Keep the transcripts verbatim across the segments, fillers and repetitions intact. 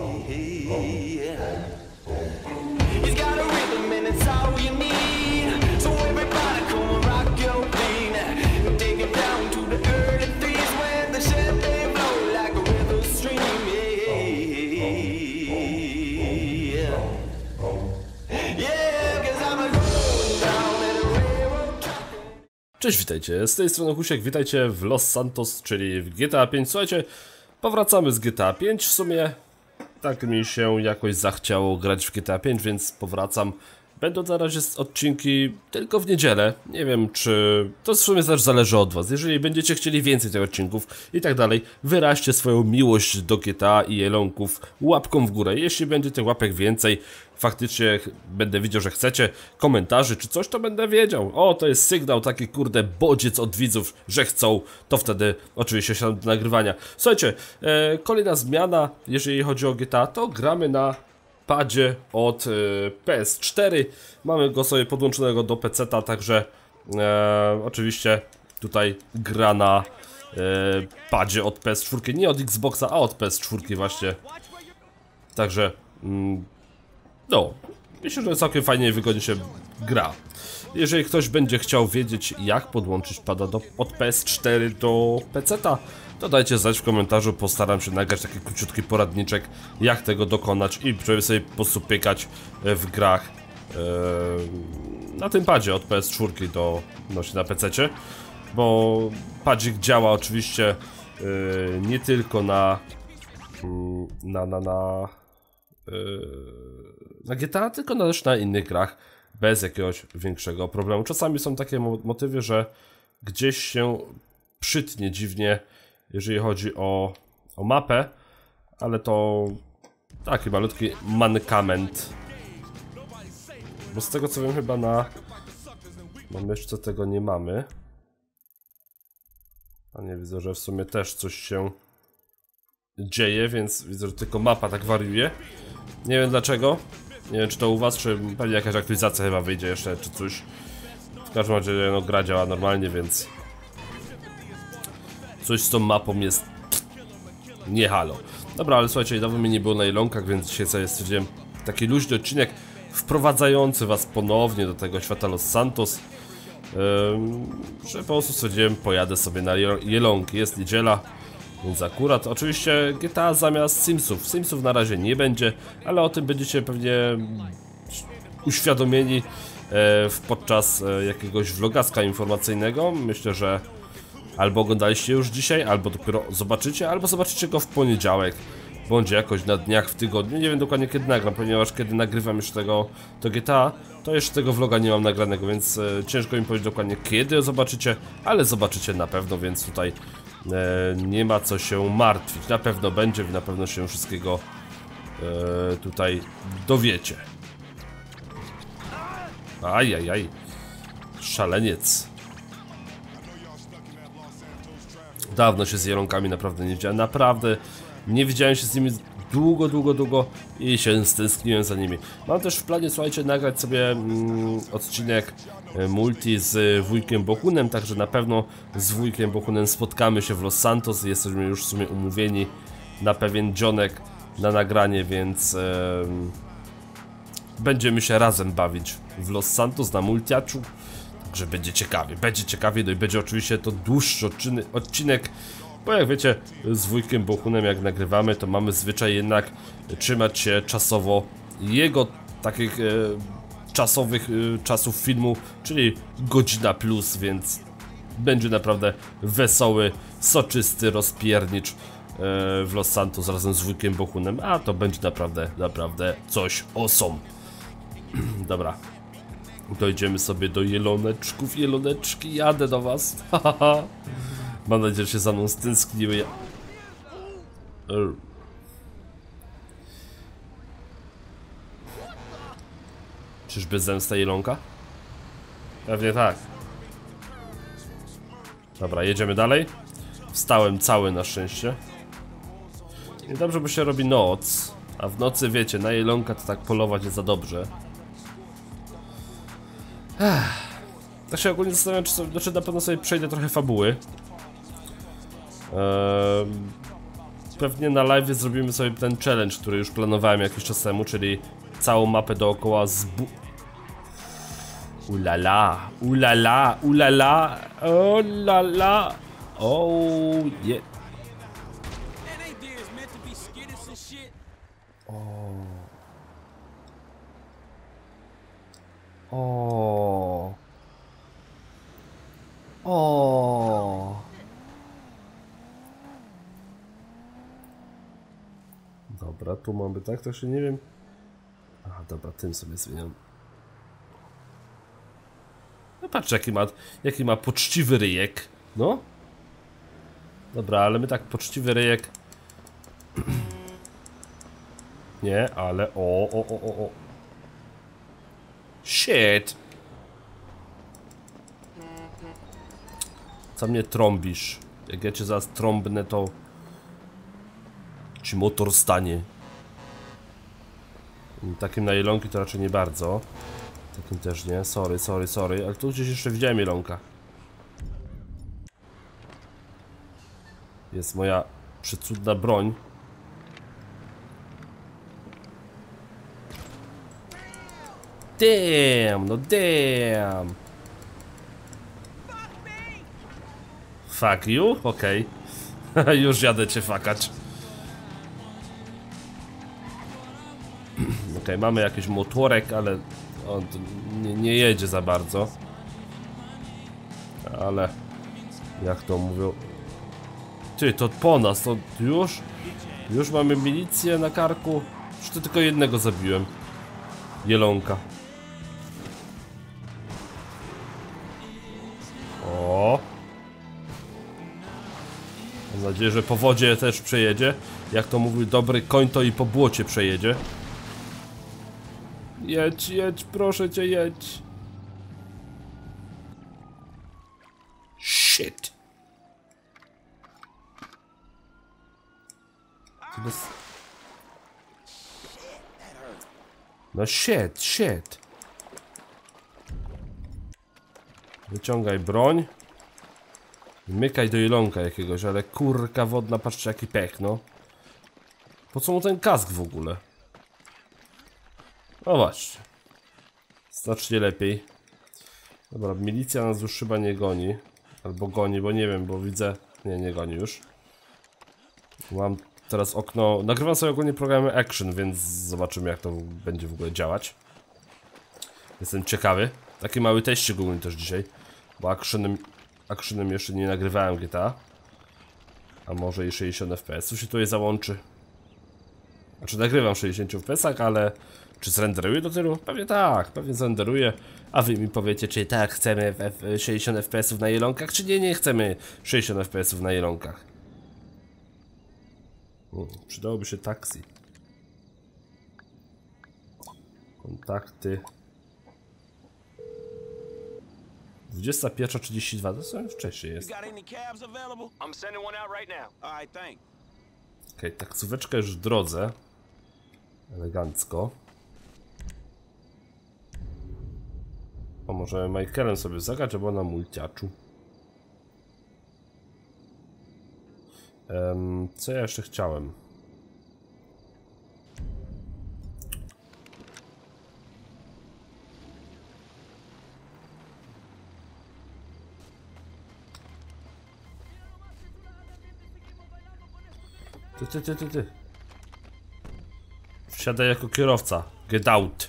Cześć, witajcie, z tej strony Husiek, witajcie w Los Santos, czyli w G T A pięć. Słuchajcie, powracamy z G T A pięć, w sumie tak mi się jakoś zachciało grać w G T A pięć, więc powracam. Będą na razie odcinki tylko w niedzielę, nie wiem czy... to w sumie też zależy od was, jeżeli będziecie chcieli więcej tych odcinków i tak dalej, wyraźcie swoją miłość do G T A i jelonków łapką w górę. Jeśli będzie tych łapek więcej, faktycznie będę widział, że chcecie komentarzy czy coś, to będę wiedział. O, to jest sygnał, taki kurde bodziec od widzów, że chcą, to wtedy oczywiście się do nagrywania. Słuchajcie, e, kolejna zmiana, jeżeli chodzi o G T A, to gramy na padzie od y, P S cztery. Mamy go sobie podłączonego do peceta, także e, oczywiście tutaj gra na e, padzie od P S cztery, nie od Xboxa, a od P S cztery właśnie. Także mm, no, myślę, że całkiem fajnie i wygodnie się gra. Jeżeli ktoś będzie chciał wiedzieć, jak podłączyć pada do, od P S cztery do peceta, to dajcie znać w komentarzu, postaram się nagrać taki króciutki poradniczek, jak tego dokonać i żeby sobie po prostu pykać w grach yy, na tym padzie od P S cztery do, no, na pececie, bo padzik działa oczywiście yy, nie tylko na yy, na, na, na, yy, na G T A, tylko też na innych grach bez jakiegoś większego problemu. Czasami są takie motywy, że gdzieś się przytnie dziwnie, jeżeli chodzi o, o mapę, ale to taki malutki mankament. Bo z tego co wiem, chyba na na myszce tego nie mamy. A nie, widzę, że w sumie też coś się dzieje, więc widzę, że tylko mapa tak wariuje. Nie wiem dlaczego. Nie wiem, czy to u was, czy pewnie jakaś aktualizacja chyba wyjdzie jeszcze, czy coś. W każdym razie no, gra działa normalnie, więc coś z tą mapą jest nie halo. Dobra, ale słuchajcie, dawno mnie nie było na jelonkach, więc dzisiaj sobie stwierdziłem taki luźny odcinek wprowadzający was ponownie do tego świata Los Santos, yy, że po prostu stwierdziłem, pojadę sobie na jelonki. Jest niedziela, więc akurat oczywiście G T A zamiast Simsów. Simsów na razie nie będzie, ale o tym będziecie pewnie uświadomieni e, podczas e, jakiegoś vlogaska informacyjnego. Myślę, że albo oglądaliście już dzisiaj, albo dopiero zobaczycie, albo zobaczycie go w poniedziałek, bądź jakoś na dniach w tygodniu. Nie wiem dokładnie kiedy nagram, ponieważ kiedy nagrywam już tego to G T A, to jeszcze tego vloga nie mam nagranego, więc e, ciężko mi powiedzieć dokładnie kiedy zobaczycie, ale zobaczycie na pewno, więc tutaj e, nie ma co się martwić. Na pewno będzie, na pewno się wszystkiego e, tutaj dowiecie. Ajajaj, szaleniec. Dawno się z jelonkami naprawdę nie widziałem, naprawdę nie widziałem się z nimi długo, długo, długo i się stęskniłem za nimi. Mam też w planie, słuchajcie, nagrać sobie mm, odcinek e, multi z wujkiem Bohunem, także na pewno z wujkiem Bohunem spotkamy się w Los Santos. Jesteśmy już w sumie umówieni na pewien dzionek na nagranie, więc e, będziemy się razem bawić w Los Santos na multiaczu. Że będzie ciekawie, będzie ciekawie, no i będzie oczywiście to dłuższy odcinek, bo jak wiecie, z wujkiem Bohunem jak nagrywamy, to mamy zwyczaj jednak trzymać się czasowo jego takich e, czasowych e, czasów filmu, czyli godzina plus, więc będzie naprawdę wesoły, soczysty rozpiernicz e, w Los Santos razem z wujkiem Bohunem, a to będzie naprawdę, naprawdę coś awesome. Dobra. Dojdziemy sobie do jeloneczków, jeloneczki, jadę do was. Mam nadzieję, że się za mną stęskniły. Czyżby zemsta jelonka? Pewnie tak. Dobra, jedziemy dalej. Wstałem cały na szczęście. I dobrze, bo się robi noc. A w nocy wiecie, na jelonka to tak polować jest za dobrze. Ech. Tak się ogólnie zastanawiam, czy sobie, znaczy na pewno sobie przejdę trochę fabuły. Eee, pewnie na live zrobimy sobie ten challenge, który już planowałem jakiś czas temu, czyli całą mapę dookoła zbu... Ulala, ulala, ulala, ulala, o je... O. O. Dobra, tu mamy tak, to się nie wiem. Aha, dobra, tym sobie zmieniam. No patrz, jaki ma, jaki ma poczciwy ryjek. No. Dobra, ale my tak poczciwy ryjek. Nie, ale o, o, o, o, o. Shit. Co mnie trąbisz? Jak ja cię zaraz trąbnę, to ci motor stanie. Takim na jelonki to raczej nie bardzo. Takim też nie, sorry, sorry, sorry. Ale tu gdzieś jeszcze widziałem jelonka. Jest moja przecudna broń. Damn, no damn. Fuck you? Okej. Okay. Już jadę cię fakać. Okej, okay, mamy jakiś motorek, ale on nie, nie jedzie za bardzo. Ale jak to mówią? Ty, to po nas, to już? Już mamy milicję na karku? Już to tylko jednego zabiłem. Jelonka. O. Mam nadzieję, że po wodzie też przejedzie. Jak to mówił dobry koń, to i po błocie przejedzie. Jedź, jedź, proszę cię, jedź. Shit. Bez... No shit, shit. Wyciągaj broń. Mykaj do jelonka jakiegoś, ale kurka wodna, patrzcie jaki pech, no. Po co mu ten kask w ogóle? No właśnie. Znacznie lepiej. Dobra, milicja nas już chyba nie goni. Albo goni, bo nie wiem, bo widzę... Nie, nie goni już. Mam teraz okno... Nagrywam sobie ogólnie programy Action, więc zobaczymy jak to będzie w ogóle działać. Jestem ciekawy. Taki mały teścik ogólnie też dzisiaj. Bo Actionem, actionem jeszcze nie nagrywałem G T A. A może i sześćdziesiąt F P S. Tu się tutaj załączy. Znaczy nagrywam w sześćdziesięciu F P S-ach, ale... Czy zrenderuje do tylu? Pewnie tak, pewnie zrenderuje. A wy mi powiecie, czy tak chcemy sześćdziesiąt F P S-ów na jelonkach, czy nie, nie chcemy sześćdziesiąt F P S-ów na jelonkach. Hmm, przydałoby się taksi. Kontakty. dwudziesta pierwsza trzydzieści dwa, to sobie wcześniej jest. Okej, okay, taksóweczka już w drodze. Elegancko. A może Michaelem sobie zagrać, albo na multiaczu. Um, co ja jeszcze chciałem? Ty, ty, ty, ty, ty. Wsiadaj jako kierowca. Get out.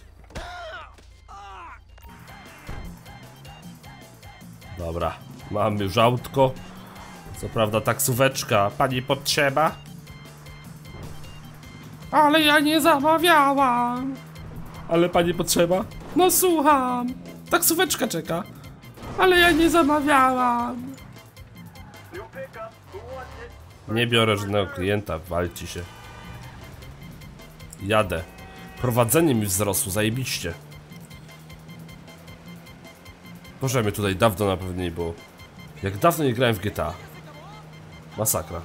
Dobra, mam już autko. Co prawda taksóweczka. Pani potrzeba? Ale ja nie zamawiałam. Ale pani potrzeba? No słucham. Taksóweczka czeka. Ale ja nie zamawiałam. Nie biorę żadnego klienta, walci się. Jadę. Prowadzenie mi wzrosło, zajebiście. Boże, mnie tutaj dawno na pewno nie było. Jak dawno nie grałem w G T A. Masakra.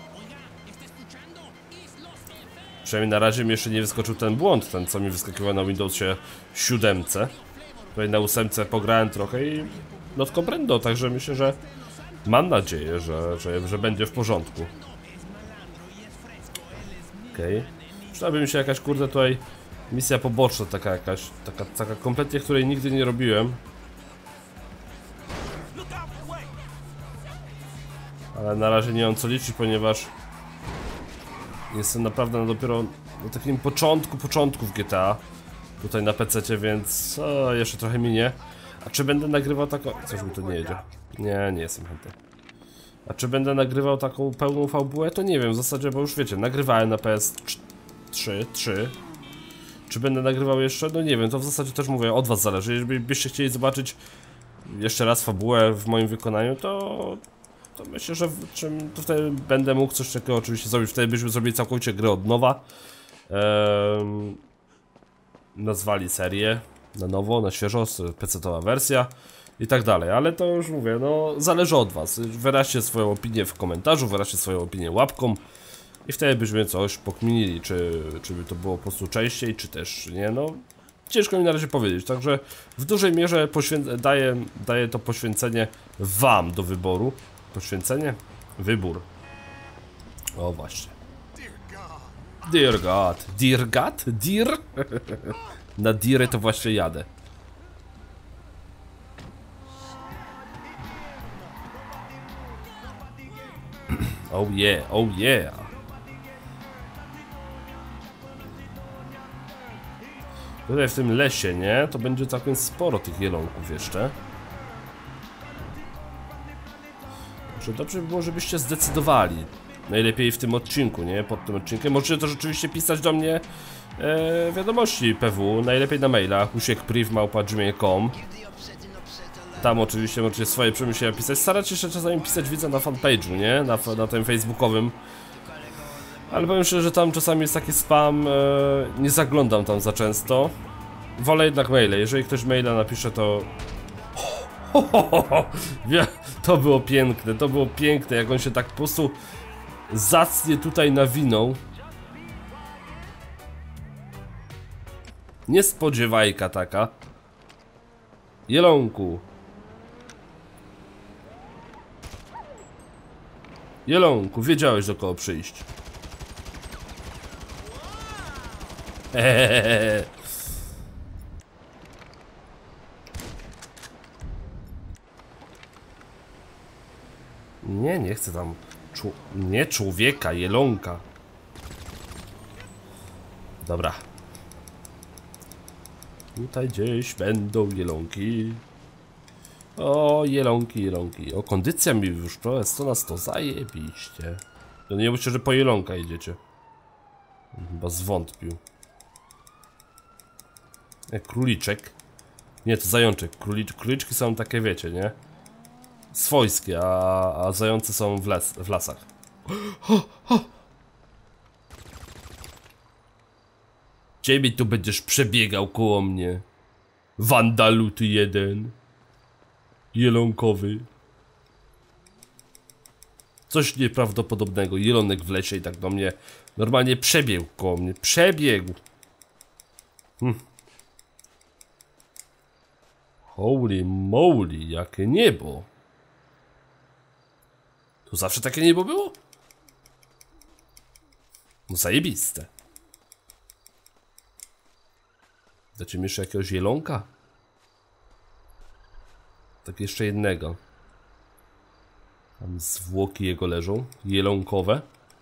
Przynajmniej na razie mi jeszcze nie wyskoczył ten błąd, ten co mi wyskakiwał na Windowsie siedem. Tutaj na ósemce pograłem trochę i not comprendo, także myślę, że mam nadzieję, że, że, że będzie w porządku. okej. Okay. Przydałaby mi się jakaś, kurde, tutaj misja poboczna, taka jakaś, taka, taka kompletnie, której nigdy nie robiłem. Ale na razie nie mam co liczyć, ponieważ jestem naprawdę na dopiero na takim początku, początku w G T A. Tutaj na pececie, więc o, jeszcze trochę minie. A czy będę nagrywał taką... Coś mi tu nie jedzie. Nie, nie jestem chętny. A czy będę nagrywał taką pełną fabułę? To nie wiem, w zasadzie, bo już wiecie, nagrywałem na P S trzy. Czy będę nagrywał jeszcze? No nie wiem, to w zasadzie też mówię, od was zależy. Jeżeli byście chcieli zobaczyć jeszcze raz fabułę w moim wykonaniu, to... To myślę, że w czym to wtedy będę mógł coś takiego oczywiście zrobić. Wtedy byśmy zrobili całkowicie grę od nowa. Ehm, nazwali serię na nowo, na świeżo, pecetowa wersja i tak dalej. Ale to już mówię, no zależy od was. Wyraźcie swoją opinię w komentarzu, wyraźcie swoją opinię łapką i wtedy byśmy coś pokminili, czy, czy by to było po prostu częściej, czy też nie, no ciężko mi na razie powiedzieć, także w dużej mierze daję, daję to poświęcenie wam do wyboru. Poświęcenie? Wybór. O właśnie. Dear God. Dear God? Dear? Na Dear to właśnie jadę. Oh yeah, oh yeah. Tutaj w tym lesie, nie? To będzie całkiem sporo tych jelonków jeszcze. Dobrze by było, żebyście zdecydowali. Najlepiej w tym odcinku, nie? Pod tym odcinkiem. Możecie to rzeczywiście pisać do mnie e, wiadomości P W. Najlepiej na maila husiekpriv małpa gmail kropka com. Tam oczywiście możecie swoje przemyślenia pisać. Starać się jeszcze czasami pisać, widzę, na fanpage'u, nie? Na, na tym facebookowym. Ale powiem szczerze, że tam czasami jest taki spam. E, nie zaglądam tam za często. Wolę jednak maile. Jeżeli ktoś maila napisze, to... Ho, ho, ho, ho. To było piękne, to było piękne, jak on się tak po prostu zacnie tutaj nawinął. Niespodziewajka taka. Jelonku. Jelonku, wiedziałeś, do kogo przyjść. Hehehe. Nie, nie chcę tam... Czu... Nie człowieka, jelonka. Dobra. Tutaj gdzieś będą jelonki. O, jelonki, jelonki. O, kondycja mi już to jest, to nas to zajebiście. No nie myślę, że po jelonka idziecie. Chyba zwątpił. E, króliczek. Nie, to zajączek. Królicz... Króliczki są takie, wiecie, nie? Swojskie, a, a zające są w, les, w lasach. Ho, ho. Ciebie tu będziesz przebiegał koło mnie. Wandalu ty jeden. Jelonkowy. Coś nieprawdopodobnego. Jelonek w lesie i tak do mnie normalnie przebiegł koło mnie. Przebiegł. Hm. Holy moly, jakie niebo. Tu zawsze takie niebo było? No zajebiste. Dacie mi jeszcze jakiegoś jelonka? Tak jeszcze jednego. Tam zwłoki jego leżą. Jelonkowe.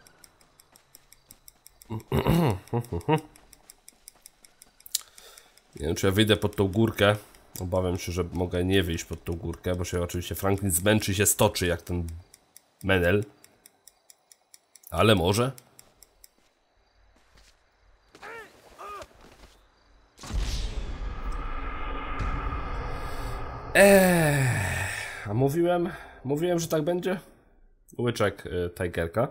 Nie wiem, czy ja wyjdę pod tą górkę. Obawiam się, że mogę nie wyjść pod tą górkę, bo się oczywiście Franklin zmęczy i się stoczy jak ten menel. Ale może? Eee, a mówiłem, mówiłem, że tak będzie? Łyczek y, Tigerka.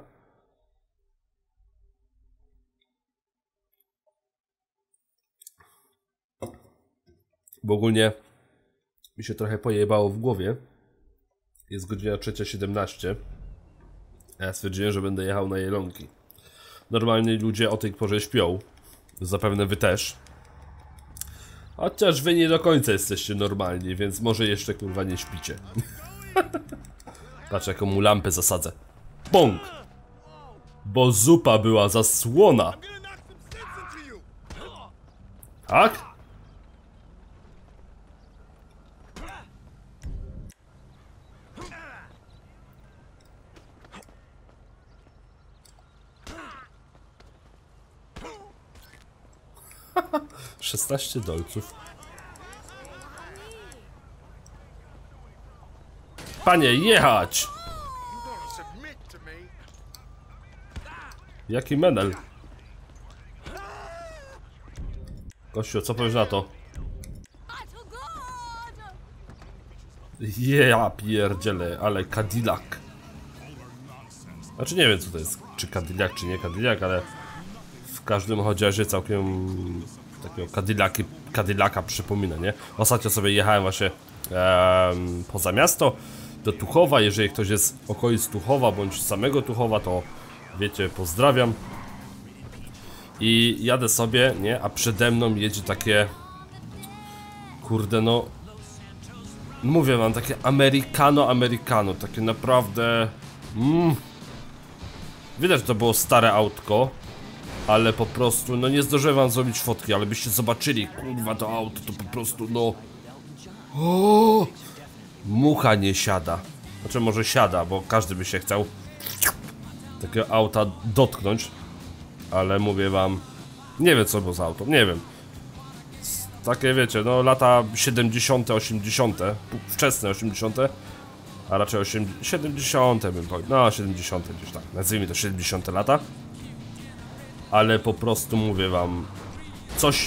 Bo ogólnie mi się trochę pojebało w głowie. Jest godzina trzecia siedemnaście. A ja stwierdziłem, że będę jechał na jelonki. Normalnie ludzie o tej porze śpią. Zapewne wy też. Chociaż wy nie do końca jesteście normalni, więc może jeszcze kurwa nie śpicie. Patrz, jaką mu lampę zasadzę. Bąk! Bo zupa była zasłona. Tak? szesnaście dolców. Panie, jechać! Jaki menel? Kościół, co powiesz na to? Ja pierdzielę, ale Cadillac. Znaczy nie wiem co to jest, czy Cadillac, czy nie Cadillac, ale w każdym razie całkiem takiego Cadillaki, Cadillaca przypomina, nie? Ostatnio sobie jechałem właśnie em, poza miasto do Tuchowa. Jeżeli ktoś jest z okolic Tuchowa bądź samego Tuchowa, to wiecie, pozdrawiam. I jadę sobie, nie? A przede mną jedzie takie, kurde no, mówię wam, takie Americano, Americano, takie naprawdę mm. Widać, że to było stare autko, ale po prostu, no nie zdążyłem wam zrobić fotki, ale byście zobaczyli, kurwa, to auto to po prostu, no o, mucha nie siada. Znaczy może siada, bo każdy by się chciał takiego auta dotknąć. Ale mówię wam, nie wiem co było za auto, nie wiem. Takie wiecie, no lata siedemdziesiąte, osiemdziesiąte, wczesne osiemdziesiąte, a raczej osiemdziesiąte, siedemdziesiąte bym powiedział, no siedemdziesiąte gdzieś tak, nazwijmy to siedemdziesiąte lata. Ale po prostu mówię wam, coś,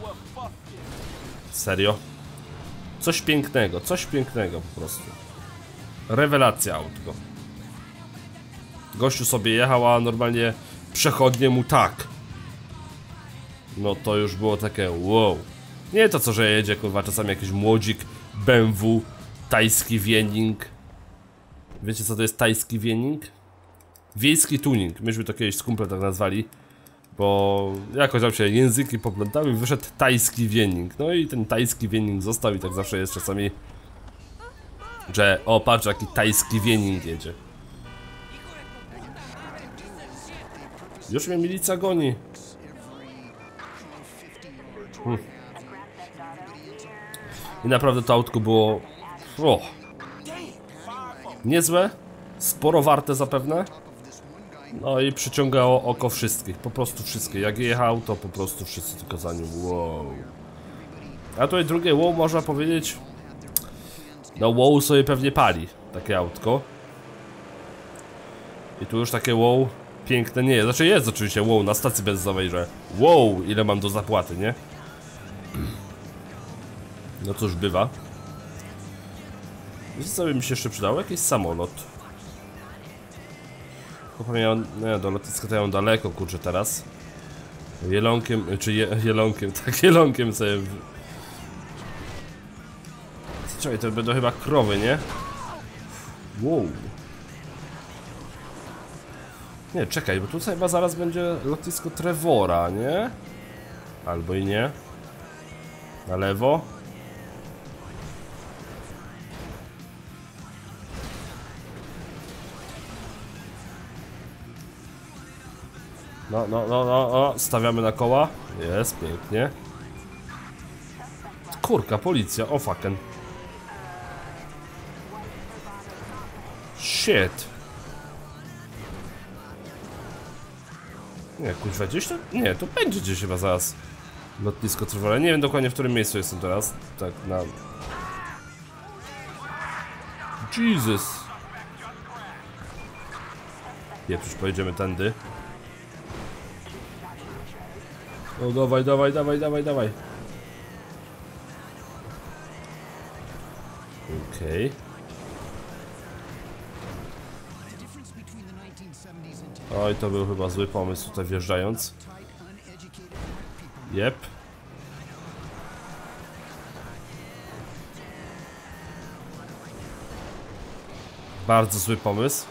serio, coś pięknego, coś pięknego po prostu. Rewelacja autko. Gościu sobie jechał, a normalnie przechodnie mu tak. No to już było takie wow. Nie to co, że jedzie kurwa czasami jakiś młodzik B M W, tajski wiening. Wiecie co to jest tajski wiening? Wiejski tuning, myśmy to kiedyś z kumplem tak nazwali. Bo jakoś tam się języki poplątały, wyszedł tajski wiening. No i ten tajski wiening został i tak zawsze jest czasami, że o patrz jaki tajski wiening jedzie. Już mnie milicja goni. Hmm. I naprawdę to autko było o, niezłe, sporo warte zapewne. No i przyciągało oko wszystkich, po prostu wszystkich. Jak jechał, to po prostu wszyscy tylko za nim wow. A tutaj drugie wow, można powiedzieć, no wow sobie pewnie pali takie autko. I tu już takie wow piękne nie jest, znaczy jest oczywiście wow na stacji benzynowej, że wow, ile mam do zapłaty, nie? No cóż bywa. Wiecie co by mi się jeszcze przydało? Jakiś samolot. Zapomniałem, nie, do lotniska to ja mam daleko, kurczę teraz. Jelonkiem, czy je, jelonkiem, tak, jelonkiem sobie... W... Czekaj, to będą chyba krowy, nie? Wow. Nie, czekaj, bo tutaj chyba zaraz będzie lotnisko Trevora, nie? Albo i nie. Na lewo. No, no, no, no, no, stawiamy na koła. Jest, pięknie. Kurka, policja, o fucking. Shit. Nie, kurwa, gdzieś to? Nie, to będzie gdzieś chyba zaraz lotnisko Trevora. Nie wiem dokładnie w którym miejscu jestem teraz. Tak, na... Jesus. Nie, już pojedziemy tędy. No dawaj, dawaj, dawaj, dawaj, dawaj. Okej. Okay. Oj, to był chyba zły pomysł tutaj wjeżdżając. Jep. Bardzo zły pomysł.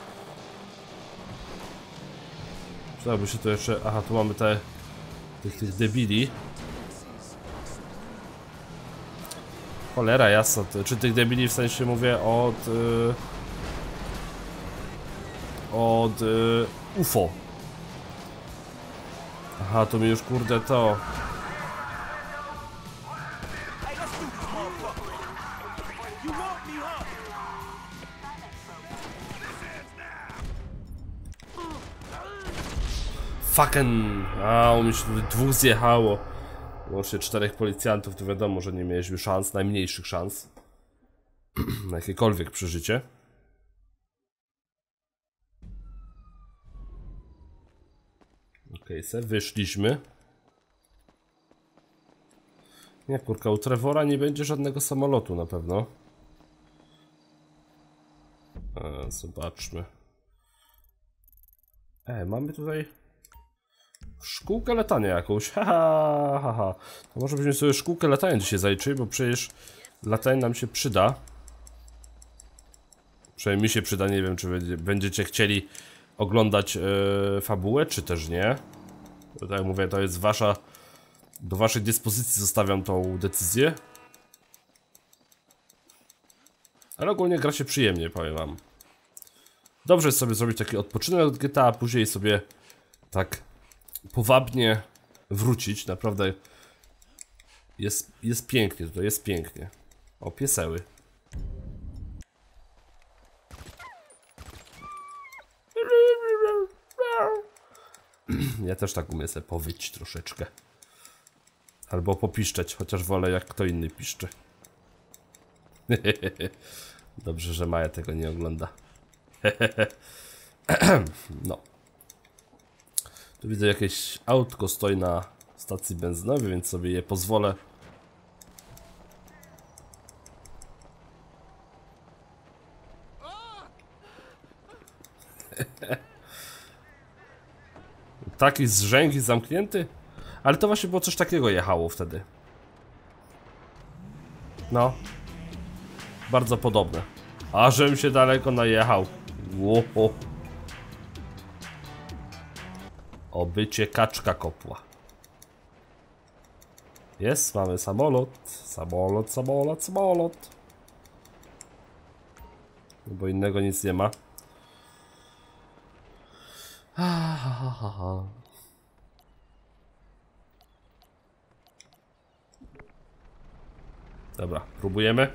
Przydałoby się to jeszcze... Aha, tu mamy te... Tych, tych debili. Cholera jasna, czy tych debili w sensie mówię od... Yy, od yy, U F O. Aha, to mi już kurde to... Fucking... A, u mnie się tutaj dwóch zjechało. Łącznie czterech policjantów, to wiadomo, że nie mieliśmy szans, najmniejszych szans. Na jakiekolwiek przeżycie. Okej, se wyszliśmy. Nie, kurka, u Trevora nie będzie żadnego samolotu na pewno. E, zobaczmy. E, mamy tutaj szkółkę latania jakąś. Haha, haha. To może byśmy sobie szkółkę latania dzisiaj zaliczyli, bo przecież latanie nam się przyda. Przynajmniej mi się przyda, nie wiem, czy będziecie chcieli oglądać yy, fabułę, czy też nie. Tak jak mówię, to jest wasza... Do waszej dyspozycji zostawiam tą decyzję. Ale ogólnie gra się przyjemnie, powiem wam. Dobrze jest sobie zrobić taki odpoczynek od G T A, a później sobie tak powabnie wrócić. Naprawdę jest, jest pięknie tutaj, jest pięknie. O, pieseły. Ja też tak umiem sobie powyć troszeczkę. Albo popiszczeć, chociaż wolę jak kto inny piszczy. Dobrze, że Maja tego nie ogląda. No. Tu widzę jakieś autko stoi na stacji benzynowej, więc sobie je pozwolę. Taki zrzęk i zamknięty? Ale to właśnie było coś takiego jechało wtedy. No. Bardzo podobne. A żem się daleko najechał. Ło. Obycie kaczka kopła. Jest, mamy samolot. Samolot, samolot, samolot. Bo innego nic nie ma. Ha, ha, ha, ha. Dobra, próbujemy.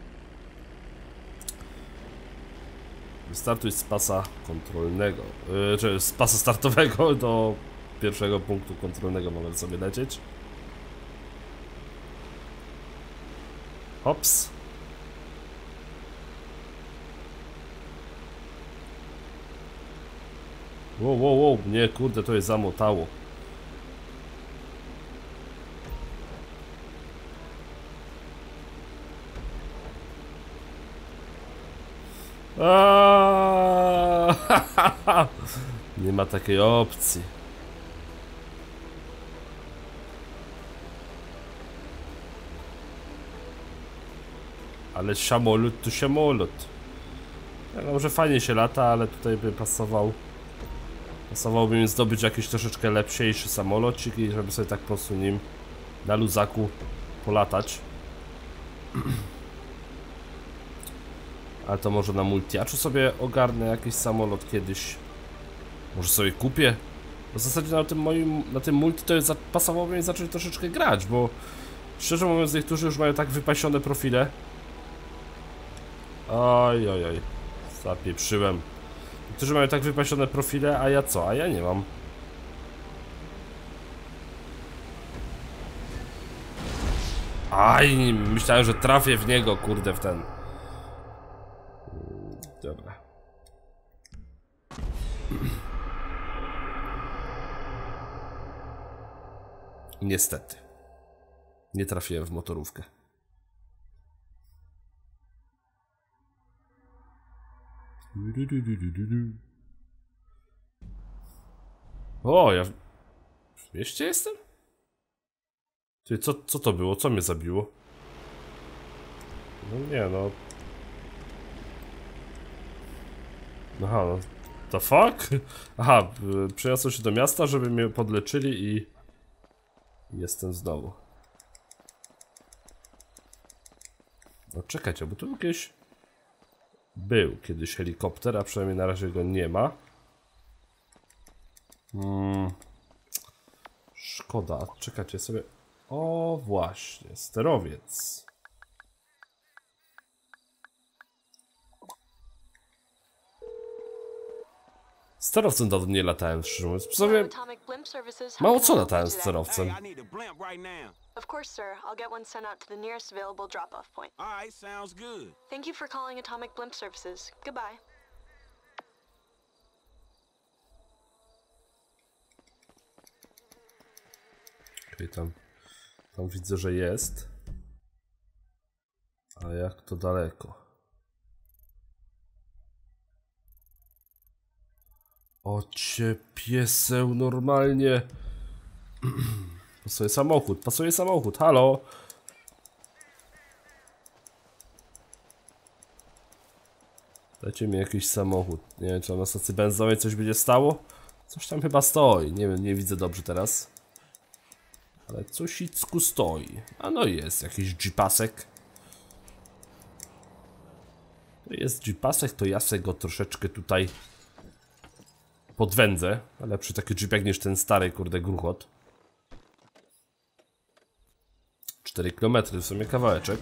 Wystartuj z pasa kontrolnego, yy, czy z pasa startowego do pierwszego punktu kontrolnego mamy sobie lecieć. Hops. Wow, wow, wow, nie, kurde, to jest zamotało. Aaaa, nie ma takiej opcji. Ale samolot to samolot. Ja wiem, że fajnie się lata, ale tutaj by pasował. Pasowałby mi zdobyć jakiś troszeczkę lepszy samolocik i żeby sobie tak po prostu nim na luzaku polatać. Ale to może na multiaczu sobie ogarnę jakiś samolot kiedyś. Może sobie kupię. W zasadzie na tym moim, na tym multi to jest, pasowałoby mi zacząć troszeczkę grać, bo szczerze mówiąc niektórzy już mają tak wypasione profile. Oj, oj, oj. Zapieprzyłem. Niektórzy mają tak wypasione profile, a ja co? A ja nie mam. Aj, myślałem, że trafię w niego, kurde, w ten. Dobra. Niestety. Nie trafiłem w motorówkę. O, ja w mieście jestem? Ty, co, co to było? Co mnie zabiło? No nie, no. Aha, no. The fuck? Aha, przeniosłem się do miasta, żeby mnie podleczyli i... Jestem znowu. No czekajcie, bo tu jakieś... Był kiedyś helikopter, a przynajmniej na razie go nie ma. Hmm. Szkoda, czekajcie sobie. O, właśnie, sterowiec. Sterowcem dawno nie latałem, szczerze mówiąc. W sobie mało co latałem z sterowcem. Of course, sir. I'll get one sent out to the nearest available drop-off point. All right, sounds good. Thank you for calling Atomic Blimp Services. Goodbye. Okej, tam, tam widzę, że jest. A jak to daleko? O cię pieseł, normalnie. Pasuje samochód, pasuje samochód, halo. Dajcie mi jakiś samochód. Nie wiem, czy na stacji benzynowej coś będzie stało? Coś tam chyba stoi, nie wiem, nie widzę dobrze teraz. Ale cosicku stoi. A no jest, jakiś jeepasek. To jest jeepasek, to ja se go troszeczkę tutaj podwędzę. Ale przy taki jeepek niż ten stary, kurde, gruchot. cztery kilometry, w sumie kawałeczek.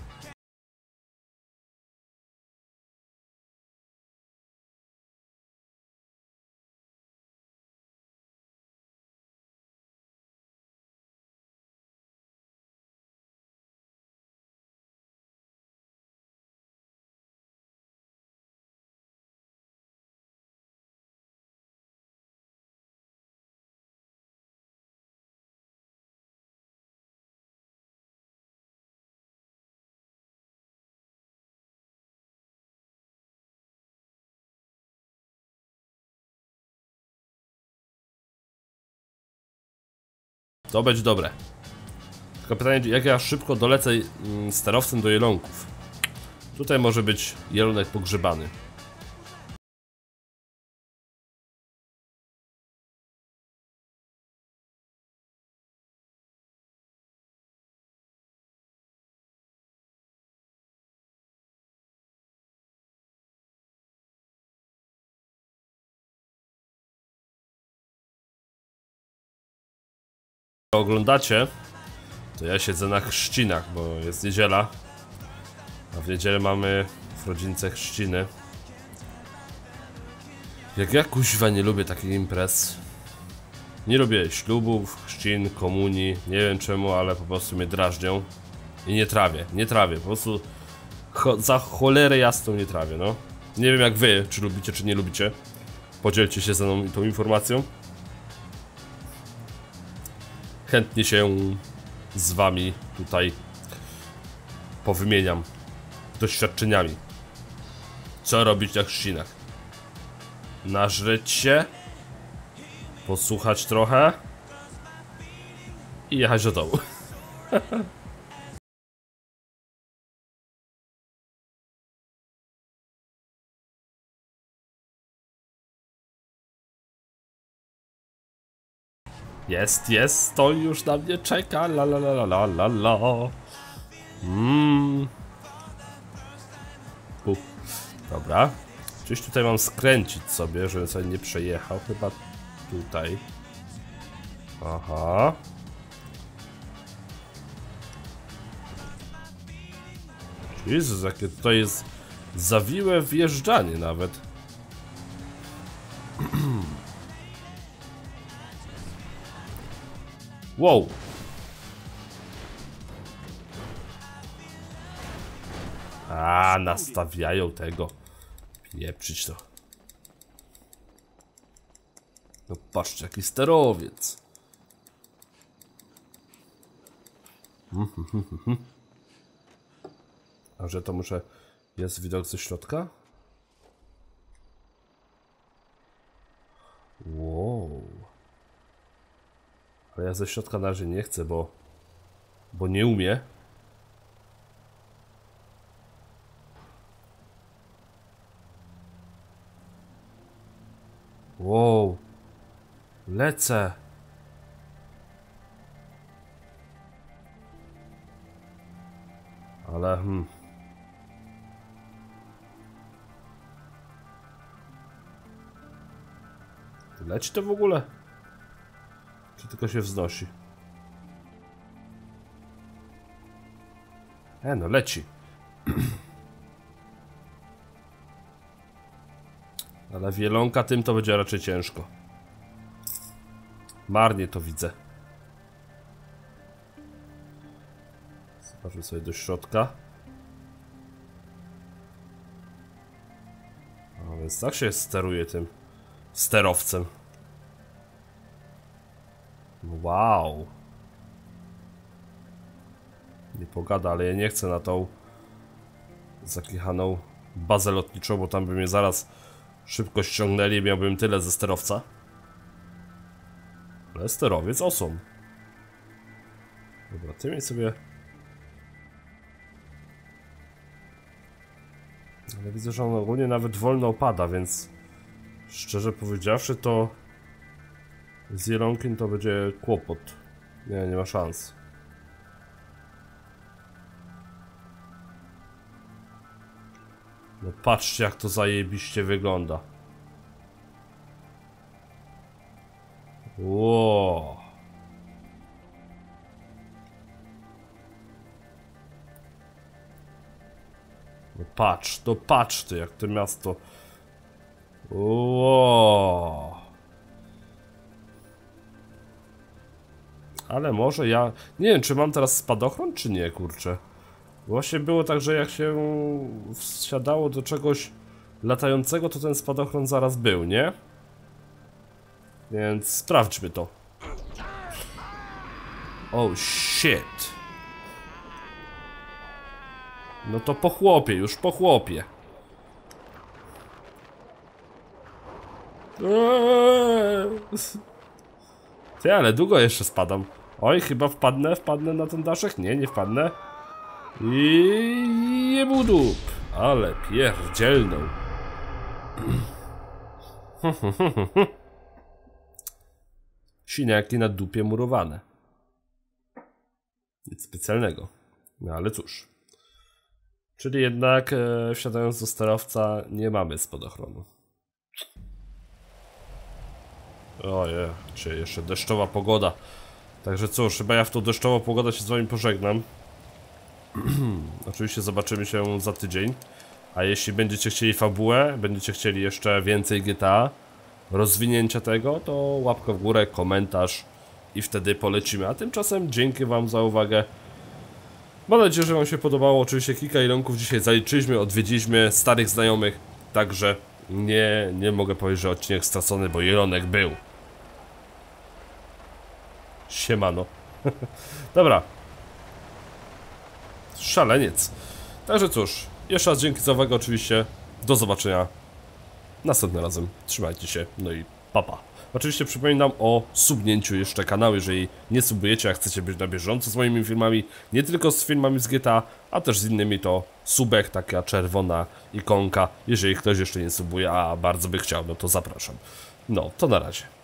To będzie dobre. Tylko pytanie, jak ja szybko dolecę mm, sterowcem do jelonków. Tutaj może być jelonek pogrzebany. Oglądacie, to ja siedzę na chrzcinach, bo jest niedziela, a w niedzielę mamy w rodzince chrzciny. Jak ja kuźwa nie lubię takich imprez. Nie lubię ślubów, chrzcin, komunii, nie wiem czemu, ale po prostu mnie drażnią. I nie trawię, nie trawię, po prostu cho za cholerę jasną nie trawię, no. Nie wiem jak wy, czy lubicie, czy nie lubicie. Podzielcie się ze mną tą informacją. Chętnie się z wami tutaj powymieniam doświadczeniami. Co robić na chrzcinach? Nażreć się, posłuchać trochę i jechać do domu. Jest, jest, stoi już na mnie, czeka, la la la la la la. Mmm. Dobra. Gdzieś tutaj mam skręcić sobie, żebym sobie nie przejechał, chyba tutaj. Aha. Jezus, jakie tutaj jest zawiłe wjeżdżanie nawet. Wow. A, nastawiają tego. Pieprzyć to. No patrzcie, jaki sterowiec. A że to muszę... Jest widok ze środka? Wow. Ale ja ze środka na razie nie chcę, bo... Bo nie umiem. Wow. Lecę. Ale hmm. Leci to w ogóle? Czy tylko się wznosi. E, no leci. Ale wielonka tym to będzie raczej ciężko. Marnie to widzę. Zobaczmy sobie do środka. A więc tak się steruje tym sterowcem. Wow. Nie pogada, ale ja nie chcę na tą zakichaną bazę lotniczą, bo tam by mnie zaraz szybko ściągnęli i miałbym tyle ze sterowca. Ale sterowiec awesome. Dobra, ty mi sobie... Ale widzę, że on ogólnie nawet wolno opada, więc szczerze powiedziawszy to z Jelonkiem to będzie kłopot. Nie, nie ma szans. No patrzcie, jak to zajebiście wygląda. Wow. No patrz, to patrz ty, jak to miasto. Wow. Ale może ja... Nie wiem, czy mam teraz spadochron, czy nie, kurczę. Właśnie było tak, że jak się wsiadało do czegoś latającego, to ten spadochron zaraz był, nie? Więc sprawdźmy to. Oh shit. No to po chłopie, już po chłopie. Eee. Ty, ale długo jeszcze spadam. Oj, chyba wpadnę, wpadnę na ten daszek? Nie, nie wpadnę. I jebudup. Ale pierdzielną. Siniaki na dupie murowane. Nic specjalnego. No ale cóż. Czyli jednak e, wsiadając do sterowca nie mamy spadochronu. Ojej, czy jeszcze deszczowa pogoda. Także cóż, chyba ja w tą deszczową pogodę się z wami pożegnam. Oczywiście zobaczymy się za tydzień. A jeśli będziecie chcieli fabułę, będziecie chcieli jeszcze więcej G T A, rozwinięcia tego, to łapka w górę, komentarz i wtedy polecimy. A tymczasem dzięki wam za uwagę. Mam nadzieję, że wam się podobało. Oczywiście kilka Jelonków dzisiaj zaliczyliśmy, odwiedziliśmy starych znajomych. Także nie, nie mogę powiedzieć, że odcinek stracony, bo Jelonek był. Siemano. Dobra. Szaleniec. Także cóż, jeszcze raz dzięki za uwagę oczywiście. Do zobaczenia następnym razem. Trzymajcie się, no i papa. Oczywiście przypominam o subnięciu jeszcze kanału, jeżeli nie subujecie, a chcecie być na bieżąco z moimi filmami, nie tylko z filmami z G T A, a też z innymi, to subek, taka czerwona ikonka. Jeżeli ktoś jeszcze nie subuje, a bardzo by chciał, no to zapraszam. No, to na razie.